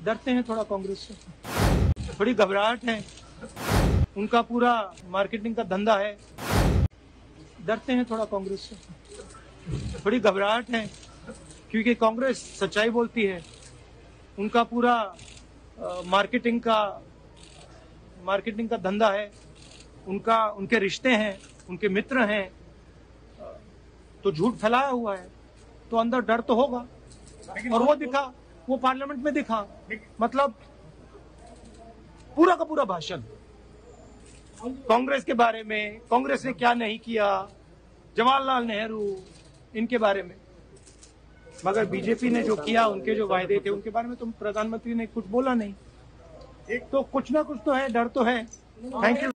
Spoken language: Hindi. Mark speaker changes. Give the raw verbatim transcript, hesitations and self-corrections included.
Speaker 1: डरते हैं थोड़ा कांग्रेस से, थोड़ी घबराहट है, उनका पूरा मार्केटिंग का धंधा है। डरते हैं थोड़ा कांग्रेस से, थोड़ी घबराहट है, क्योंकि कांग्रेस सच्चाई बोलती है, उनका पूरा आ, मार्केटिंग का मार्केटिंग का धंधा है, उनका उनके रिश्ते हैं, उनके मित्र हैं, तो झूठ फैलाया हुआ है, तो अंदर डर तो होगा। और वो दिखा, वो पार्लियामेंट में दिखा, मतलब पूरा का पूरा भाषण कांग्रेस के बारे में, कांग्रेस ने क्या नहीं किया, जवाहरलाल नेहरू, इनके बारे में। मगर बीजेपी ने जो किया, उनके जो वायदे थे, उनके बारे में तो प्रधानमंत्री ने कुछ बोला नहीं। एक तो कुछ ना कुछ तो है, डर तो है। Thank you.